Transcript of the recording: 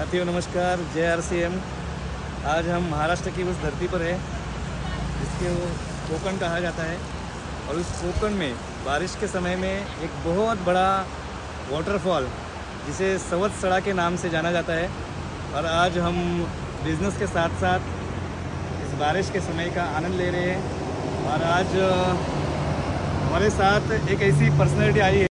साथियों नमस्कार। जय RCM। आज हम महाराष्ट्र की उस धरती पर है जिसके वो कोकण कहा जाता है, और उस कोकण में बारिश के समय में एक बहुत बड़ा वाटरफॉल जिसे सवत्सड़ा के नाम से जाना जाता है। और आज हम बिज़नेस के साथ साथ इस बारिश के समय का आनंद ले रहे हैं। और आज हमारे साथ एक ऐसी पर्सनैलिटी आई है